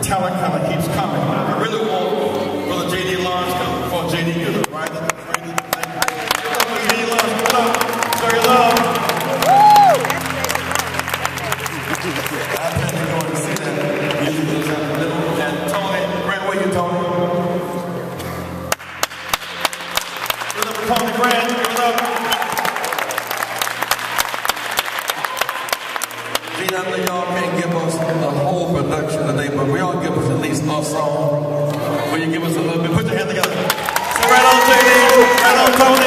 talent kind of keeps coming. I really want Brother J.D. Lawrence coming before J.D. Good, right? J.D. Lawrence, what's up? Show your love. I tend to go and see that. Usually goes out the middle. And Tony, Grant, where you, Tony? Give it up for Tony Grant. Give it up. I know y'all can't give us a whole production today, but we all give us at least a song. Will you give us a little bit? Put your hand together. So right on, JD. Right on, Tony.